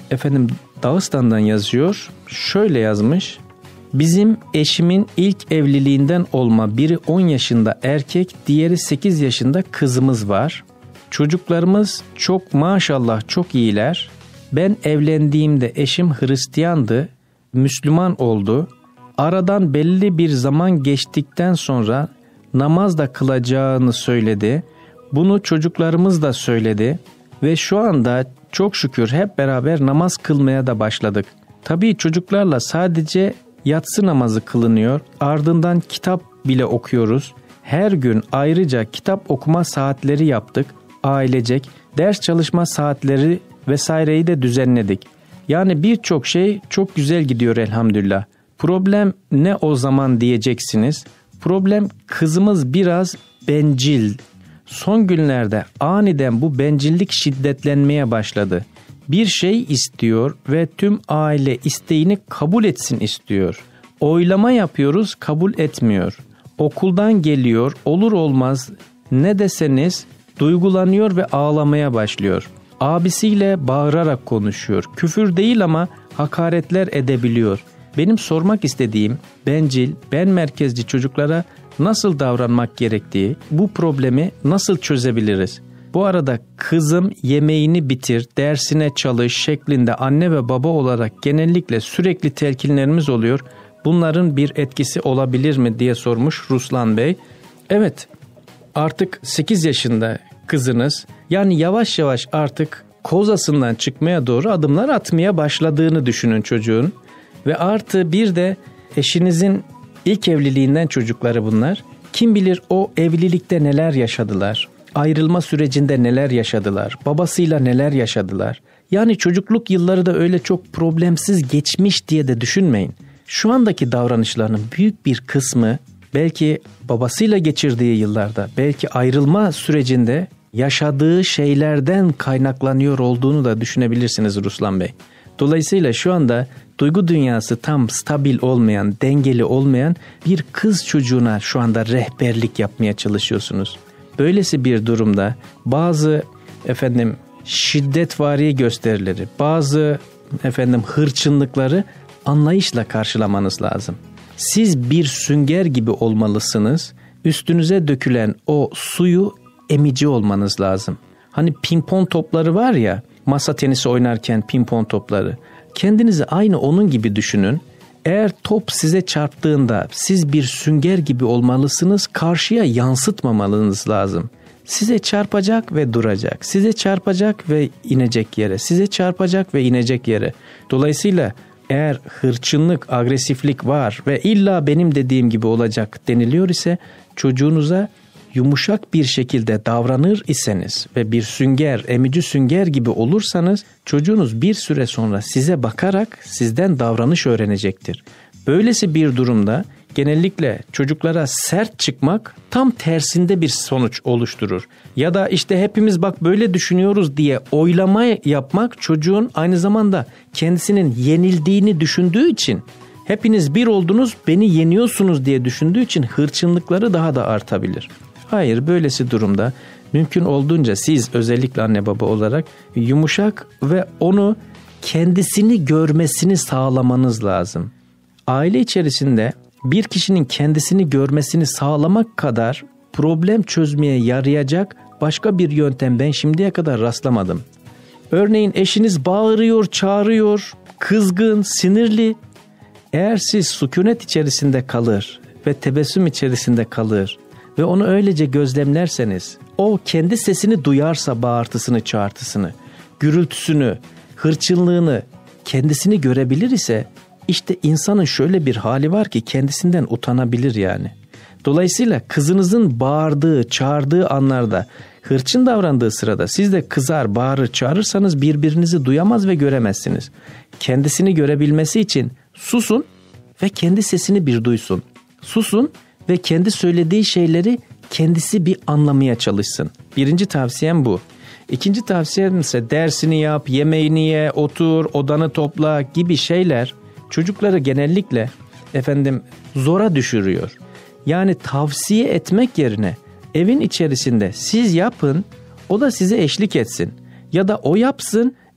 efendim Dağıstan'dan yazıyor. Şöyle yazmış. Bizim eşimin ilk evliliğinden olma biri on yaşında erkek, diğeri sekiz yaşında kızımız var. Çocuklarımız çok maşallah çok iyiler. Ben evlendiğimde eşim Hristiyandı, Müslüman oldu. Aradan belli bir zaman geçtikten sonra namaz da kılacağını söyledi. Bunu çocuklarımız da söyledi ve şu anda çok şükür hep beraber namaz kılmaya da başladık. Tabii çocuklarla sadece yatsı namazı kılınıyor, ardından kitap bile okuyoruz. Her gün ayrıca kitap okuma saatleri yaptık, ailecek, ders çalışma saatleri vesaireyi de düzenledik. Yani birçok şey çok güzel gidiyor elhamdülillah. Problem ne o zaman diyeceksiniz. Problem kızımız biraz bencil. Son günlerde aniden bu bencillik şiddetlenmeye başladı. Bir şey istiyor ve tüm aile isteğini kabul etsin istiyor. Oylama yapıyoruz, kabul etmiyor. Okuldan geliyor, olur olmaz ne deseniz duygulanıyor ve ağlamaya başlıyor. Abisiyle bağırarak konuşuyor. Küfür değil ama hakaretler edebiliyor. Benim sormak istediğim bencil, ben merkezci çocuklara nasıl davranmak gerektiği, bu problemi nasıl çözebiliriz? Bu arada kızım yemeğini bitir, dersine çalış şeklinde anne ve baba olarak genellikle sürekli telkinlerimiz oluyor. Bunların bir etkisi olabilir mi diye sormuş Ruslan Bey. Evet, artık sekiz yaşında kızınız, yani yavaş yavaş artık kozasından çıkmaya doğru adımlar atmaya başladığını düşünün çocuğun. Ve artı bir de eşinizin ilk evliliğinden çocukları bunlar. Kim bilir o evlilikte neler yaşadılar, ayrılma sürecinde neler yaşadılar, babasıyla neler yaşadılar. Yani çocukluk yılları da öyle çok problemsiz geçmiş diye de düşünmeyin. Şu andaki davranışlarının büyük bir kısmı belki babasıyla geçirdiği yıllarda, belki ayrılma sürecinde yaşadığı şeylerden kaynaklanıyor olduğunu da düşünebilirsiniz Ruslan Bey. Dolayısıyla şu anda duygu dünyası tam stabil olmayan, dengeli olmayan bir kız çocuğuna şu anda rehberlik yapmaya çalışıyorsunuz. Böylesi bir durumda bazı efendim şiddetvari gösterileri, bazı efendim hırçınlıkları anlayışla karşılamanız lazım. Siz bir sünger gibi olmalısınız. Üstünüze dökülen o suyu emici olmanız lazım. Hani pimpon topları var ya, masa tenisi oynarken pimpon topları. Kendinizi aynı onun gibi düşünün. Eğer top size çarptığında siz bir sünger gibi olmalısınız, karşıya yansıtmamanız lazım. Size çarpacak ve duracak, size çarpacak ve inecek yere, size çarpacak ve inecek yere. Dolayısıyla eğer hırçınlık, agresiflik var ve illa benim dediğim gibi olacak deniliyor ise çocuğunuza yumuşak bir şekilde davranır iseniz ve bir sünger, emici sünger gibi olursanız çocuğunuz bir süre sonra size bakarak sizden davranış öğrenecektir. Böylesi bir durumda genellikle çocuklara sert çıkmak tam tersinde bir sonuç oluşturur. Ya da işte hepimiz bak böyle düşünüyoruz diye oylama yapmak çocuğun aynı zamanda kendisinin yenildiğini düşündüğü için, hepiniz bir oldunuz beni yeniyorsunuz diye düşündüğü için hırçınlıkları daha da artabilir. Hayır, böylesi durumda mümkün olduğunca siz özellikle anne baba olarak yumuşak ve onu kendisini görmesini sağlamanız lazım. Aile içerisinde bir kişinin kendisini görmesini sağlamak kadar problem çözmeye yarayacak başka bir yöntem ben şimdiye kadar rastlamadım. Örneğin eşiniz bağırıyor, çağırıyor, kızgın, sinirli. Eğer siz sükunet içerisinde kalır ve tebessüm içerisinde kalır ve onu öylece gözlemlerseniz, o kendi sesini duyarsa bağırtısını, çağırtısını, gürültüsünü, hırçınlığını kendisini görebilir ise işte insanın şöyle bir hali var ki kendisinden utanabilir yani. Dolayısıyla kızınızın bağırdığı, çağırdığı anlarda, hırçın davrandığı sırada siz de kızar, bağırır, çağırırsanız birbirinizi duyamaz ve göremezsiniz. Kendisini görebilmesi için susun ve kendi sesini bir duysun. Susun ve kendi söylediği şeyleri kendisi bir anlamaya çalışsın. Birinci tavsiyem bu. İkinci tavsiyem ise dersini yap, yemeğini ye, otur, odanı topla gibi şeyler çocukları genellikle efendim zora düşürüyor. Yani tavsiye etmek yerine evin içerisinde siz yapın, o da size eşlik etsin. Ya da o yapsın,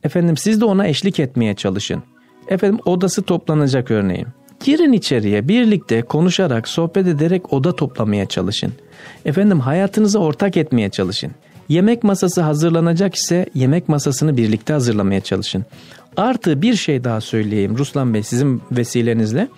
Efendim siz de ona eşlik etmeye çalışın. Efendim odası toplanacak örneğin. Girin içeriye, birlikte konuşarak, sohbet ederek oda toplamaya çalışın. Efendim hayatınıza ortak etmeye çalışın. Yemek masası hazırlanacak ise yemek masasını birlikte hazırlamaya çalışın. Artı bir şey daha söyleyeyim Ruslan Bey, sizin vesilenizle.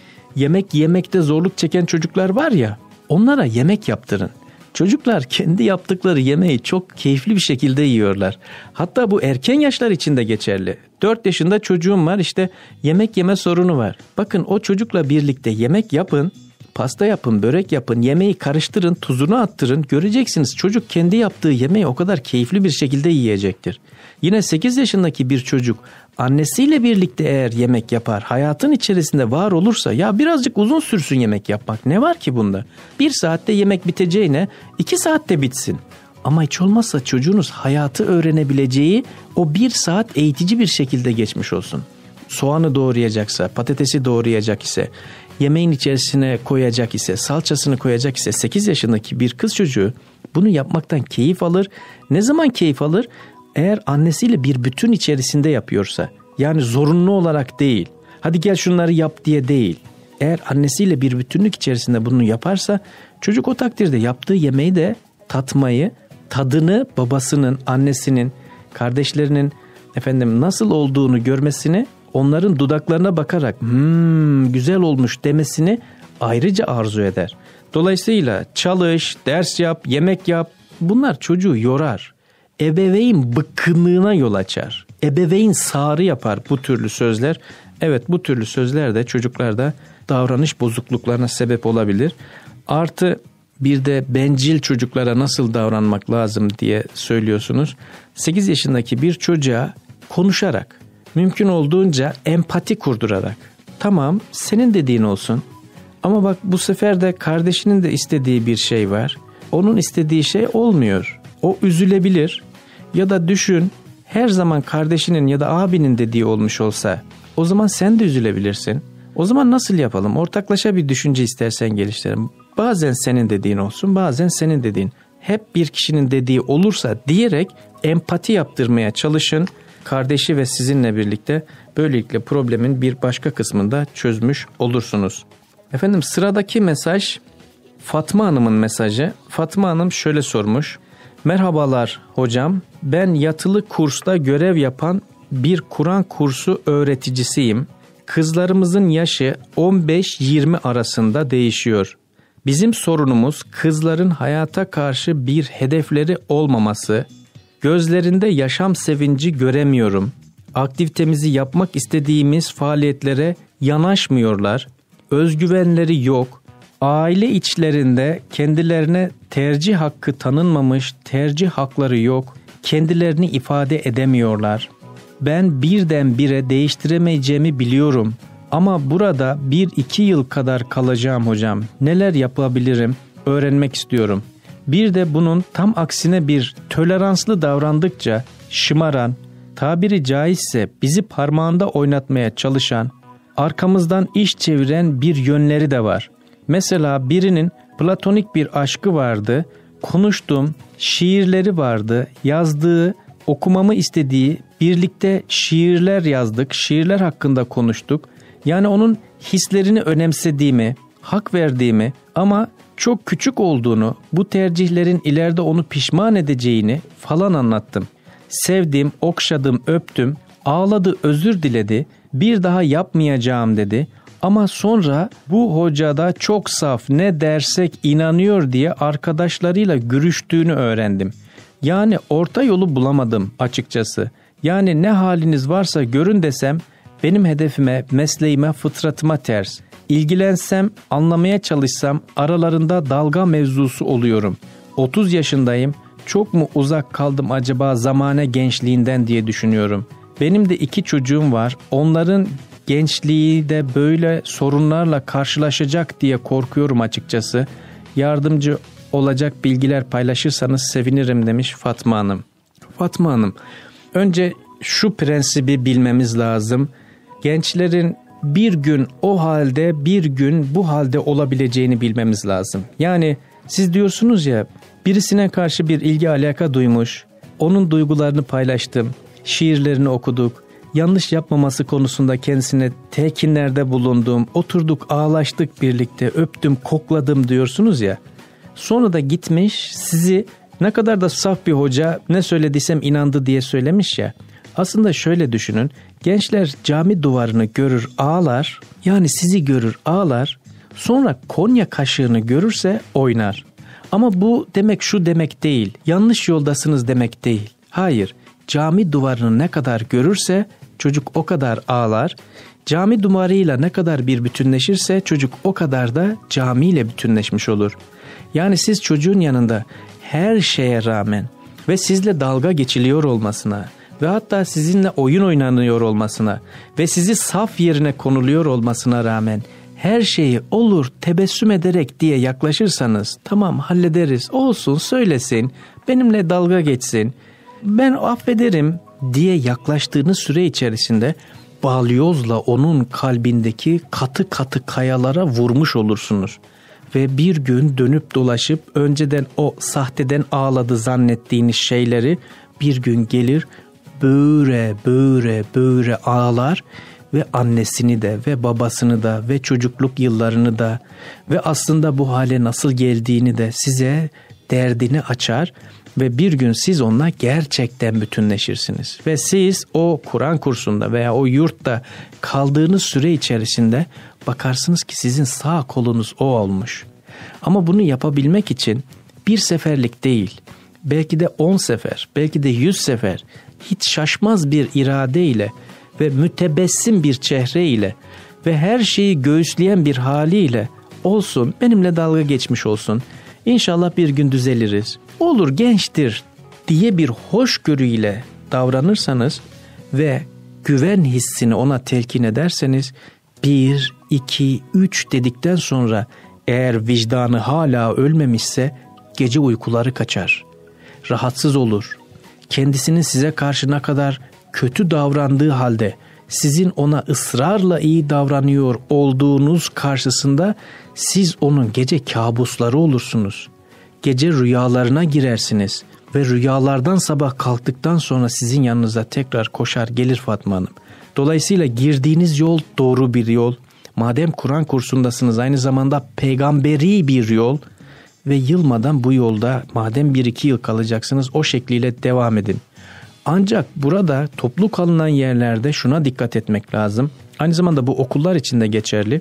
Yemek yemekte zorluk çeken çocuklar var ya, onlara yemek yaptırın. Çocuklar kendi yaptıkları yemeği çok keyifli bir şekilde yiyorlar. Hatta bu erken yaşlar için de geçerli. dört yaşında çocuğum var, işte yemek yeme sorunu var. Bakın o çocukla birlikte yemek yapın, pasta yapın, börek yapın, yemeği karıştırın, tuzunu attırın. Göreceksiniz çocuk kendi yaptığı yemeği o kadar keyifli bir şekilde yiyecektir. Yine sekiz yaşındaki bir çocuk annesiyle birlikte eğer yemek yapar, hayatın içerisinde var olursa, ya birazcık uzun sürsün yemek yapmak, ne var ki bunda? Bir saatte yemek biteceğine iki saatte bitsin. Ama hiç olmazsa çocuğunuz hayatı öğrenebileceği o bir saat eğitici bir şekilde geçmiş olsun. Soğanı doğrayacaksa, patatesi doğrayacak ise, yemeğin içerisine koyacak ise, salçasını koyacak ise sekiz yaşındaki bir kız çocuğu bunu yapmaktan keyif alır. Ne zaman keyif alır? Eğer annesiyle bir bütün içerisinde yapıyorsa, yani zorunlu olarak değil, hadi gel şunları yap diye değil. Eğer annesiyle bir bütünlük içerisinde bunu yaparsa, çocuk o takdirde yaptığı yemeği de tatmayı, tadını babasının, annesinin, kardeşlerinin efendim nasıl olduğunu görmesini, onların dudaklarına bakarak hmm, güzel olmuş demesini ayrıca arzu eder. Dolayısıyla çalış, ders yap, yemek yap, bunlar çocuğu yorar. Ebeveyn bıkkınlığına yol açar. Ebeveyn sağrı yapar bu türlü sözler. Evet, bu türlü sözler de çocuklarda davranış bozukluklarına sebep olabilir. Artı bir de bencil çocuklara nasıl davranmak lazım diye söylüyorsunuz. sekiz yaşındaki bir çocuğa konuşarak, mümkün olduğunca empati kurdurarak, tamam senin dediğin olsun ama bak bu sefer de kardeşinin de istediği bir şey var. Onun istediği şey olmuyor. O üzülebilir ya da düşün, her zaman kardeşinin ya da abinin dediği olmuş olsa o zaman sen de üzülebilirsin. O zaman nasıl yapalım? Ortaklaşa bir düşünce istersen geliştirelim. Bazen senin dediğin olsun, bazen senin dediğin. Hep bir kişinin dediği olursa diyerek empati yaptırmaya çalışın. Kardeşi ve sizinle birlikte böylelikle problemin bir başka kısmında çözmüş olursunuz. Efendim sıradaki mesaj Fatma Hanım'ın mesajı. Fatma Hanım şöyle sormuş. Merhabalar hocam, ben yatılı kursta görev yapan bir Kur'an kursu öğreticisiyim. Kızlarımızın yaşı on beş yirmi arasında değişiyor. Bizim sorunumuz kızların hayata karşı bir hedefleri olmaması. Gözlerinde yaşam sevinci göremiyorum. Aktivitemizi yapmak istediğimiz faaliyetlere yanaşmıyorlar. Özgüvenleri yok. Aile içlerinde kendilerine tercih hakkı tanınmamış, tercih hakları yok. Kendilerini ifade edemiyorlar. Ben birdenbire değiştiremeyeceğimi biliyorum. Ama burada bir iki yıl kadar kalacağım hocam. Neler yapabilirim? Öğrenmek istiyorum. Bir de bunun tam aksine bir toleranslı davrandıkça şımaran, tabiri caizse bizi parmağında oynatmaya çalışan, arkamızdan iş çeviren bir yönleri de var. Mesela birinin platonik bir aşkı vardı, konuştum, şiirleri vardı, yazdığı, okumamı istediği, birlikte şiirler yazdık, şiirler hakkında konuştuk. Yani onun hislerini önemsediğimi, hak verdiğimi ama çok küçük olduğunu, bu tercihlerin ileride onu pişman edeceğini falan anlattım. Sevdim, okşadım, öptüm, ağladı, özür diledi, bir daha yapmayacağım dedi. Ama sonra bu hoca da çok saf, ne dersek inanıyor diye arkadaşlarıyla görüştüğünü öğrendim. Yani orta yolu bulamadım açıkçası. Yani ne haliniz varsa görün desem benim hedefime, mesleğime, fıtratıma ters. İlgilensem, anlamaya çalışsam aralarında dalga mevzusu oluyorum. otuz yaşındayım. Çok mu uzak kaldım acaba zamane gençliğinden diye düşünüyorum. Benim de iki çocuğum var. Onların gençliği de böyle sorunlarla karşılaşacak diye korkuyorum açıkçası. Yardımcı olacak bilgiler paylaşırsanız sevinirim demiş Fatma Hanım. Fatma Hanım, önce şu prensibi bilmemiz lazım. Gençlerin bir gün o halde, bir gün bu halde olabileceğini bilmemiz lazım. Yani siz diyorsunuz ya, birisine karşı bir ilgi alaka duymuş, onun duygularını paylaştım, şiirlerini okuduk. Yanlış yapmaması konusunda kendisine telkinlerde bulundum. Oturduk, ağlaştık birlikte, öptüm, kokladım diyorsunuz ya. Sonra da gitmiş, sizi ne kadar da saf bir hoca, ne söylediysem inandı diye söylemiş ya. Aslında şöyle düşünün, gençler cami duvarını görür ağlar, yani sizi görür ağlar, sonra Konya kaşığını görürse oynar. Ama bu demek şu demek değil, yanlış yoldasınız demek değil. Hayır, cami duvarını ne kadar görürse çocuk o kadar ağlar, cami duvarıyla ne kadar bir bütünleşirse çocuk o kadar da camiyle bütünleşmiş olur. Yani siz çocuğun yanında her şeye rağmen ve sizle dalga geçiliyor olmasına ve hatta sizinle oyun oynanıyor olmasına ve sizi saf yerine konuluyor olmasına rağmen her şeyi olur tebessüm ederek diye yaklaşırsanız, tamam hallederiz, olsun, söylesin, benimle dalga geçsin, ben affederim diye yaklaştığınız süre içerisinde balyozla onun kalbindeki katı katı kayalara vurmuş olursunuz. Ve bir gün dönüp dolaşıp önceden o sahteden ağladı zannettiğiniz şeyleri bir gün gelir böyle böyle böyle ağlar ve annesini de ve babasını da ve çocukluk yıllarını da ve aslında bu hale nasıl geldiğini de size derdini açar ve bir gün siz onunla gerçekten bütünleşirsiniz. Ve siz o Kur'an kursunda veya o yurtta kaldığınız süre içerisinde bakarsınız ki sizin sağ kolunuz o olmuş. Ama bunu yapabilmek için bir seferlik değil, belki de on sefer, belki de yüz sefer hiç şaşmaz bir iradeyle ve mütebessim bir çehreyle ve her şeyi göğüsleyen bir haliyle olsun, benimle dalga geçmiş olsun, İnşallah bir gün düzeliriz, olur gençtir diye bir hoşgörüyle davranırsanız ve güven hissini ona telkin ederseniz bir, iki, üç dedikten sonra eğer vicdanı hala ölmemişse gece uykuları kaçar, rahatsız olur. Kendisinin size karşı ne kadar kötü davrandığı halde sizin ona ısrarla iyi davranıyor olduğunuz karşısında siz onun gece kabusları olursunuz. Gece rüyalarına girersiniz ve rüyalardan sabah kalktıktan sonra sizin yanınıza tekrar koşar gelir Fatma Hanım. Dolayısıyla girdiğiniz yol doğru bir yol. Madem Kur'an kursundasınız, aynı zamanda peygamberi bir yol ve yılmadan bu yolda madem bir iki yıl kalacaksınız o şekliyle devam edin. Ancak burada toplu kalınan yerlerde şuna dikkat etmek lazım. Aynı zamanda bu okullar için de geçerli.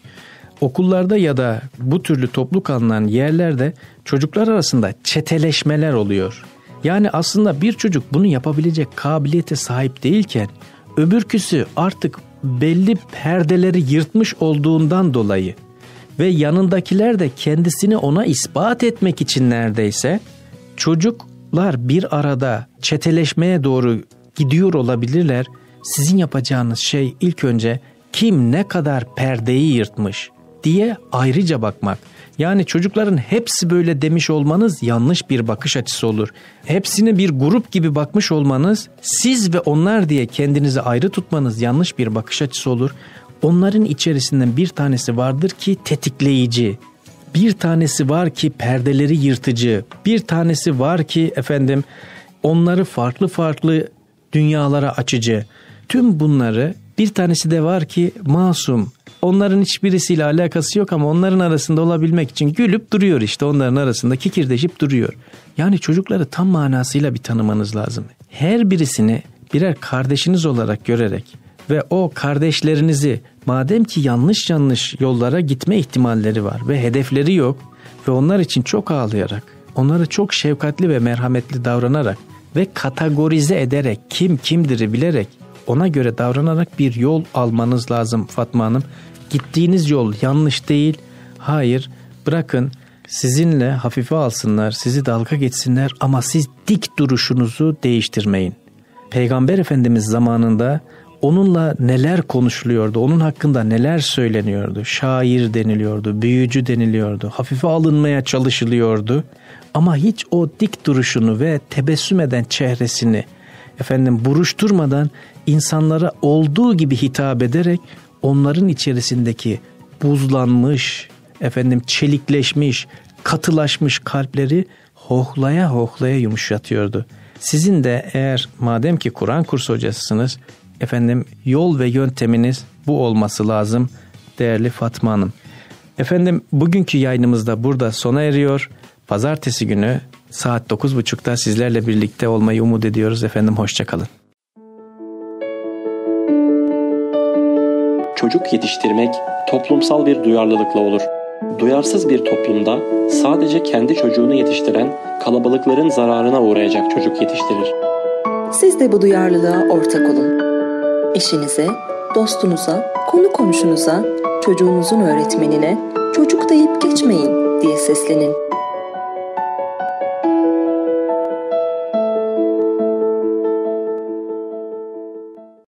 Okullarda ya da bu türlü toplu kalınan yerlerde çocuklar arasında çeteleşmeler oluyor. Yani aslında bir çocuk bunu yapabilecek kabiliyete sahip değilken öbürküsü artık belli perdeleri yırtmış olduğundan dolayı ve yanındakiler de kendisini ona ispat etmek için neredeyse çocuklar bir arada çeteleşmeye doğru gidiyor olabilirler. Sizin yapacağınız şey ilk önce kim ne kadar perdeyi yırtmış diye ayrıca bakmak. Yani çocukların hepsi böyle demiş olmanız yanlış bir bakış açısı olur. Hepsine bir grup gibi bakmış olmanız, siz ve onlar diye kendinizi ayrı tutmanız yanlış bir bakış açısı olur. Onların içerisinden bir tanesi vardır ki tetikleyici, bir tanesi var ki perdeleri yırtıcı, bir tanesi var ki efendim onları farklı farklı dünyalara açıcı. Tüm bunları bir tanesi de var ki masum. Onların hiçbirisiyle alakası yok ama onların arasında olabilmek için gülüp duruyor, işte onların arasında kikirdeşip duruyor. Yani çocukları tam manasıyla bir tanımanız lazım. Her birisini birer kardeşiniz olarak görerek ve o kardeşlerinizi madem ki yanlış yanlış yollara gitme ihtimalleri var ve hedefleri yok ve onlar için çok ağlayarak, onlara çok şefkatli ve merhametli davranarak ve kategorize ederek kim kimdir'i bilerek ona göre davranarak bir yol almanız lazım Fatma Hanım. Gittiğiniz yol yanlış değil. Hayır, bırakın sizinle hafife alsınlar, sizi dalga geçsinler ama siz dik duruşunuzu değiştirmeyin. Peygamber Efendimiz zamanında onunla neler konuşuluyordu, onun hakkında neler söyleniyordu. Şair deniliyordu, büyücü deniliyordu, hafife alınmaya çalışılıyordu. Ama hiç o dik duruşunu ve tebessüm eden çehresini efendim buruşturmadan insanlara olduğu gibi hitap ederek onların içerisindeki buzlanmış, efendim çelikleşmiş, katılaşmış kalpleri hohlaya hohlaya yumuşatıyordu. Sizin de eğer madem ki Kur'an kursu hocasısınız, efendim yol ve yönteminiz bu olması lazım değerli Fatma Hanım. Efendim bugünkü yayınımız da burada sona eriyor. Pazartesi günü saat dokuz buçukta sizlerle birlikte olmayı umut ediyoruz. Efendim hoşça kalın. Çocuk yetiştirmek toplumsal bir duyarlılıkla olur. Duyarsız bir toplumda sadece kendi çocuğunu yetiştiren kalabalıkların zararına uğrayacak çocuk yetiştirir. Siz de bu duyarlılığa ortak olun. Eşinize, dostunuza, konu komşunuza, çocuğunuzun öğretmenine çocuk deyip geçmeyin diye seslenin.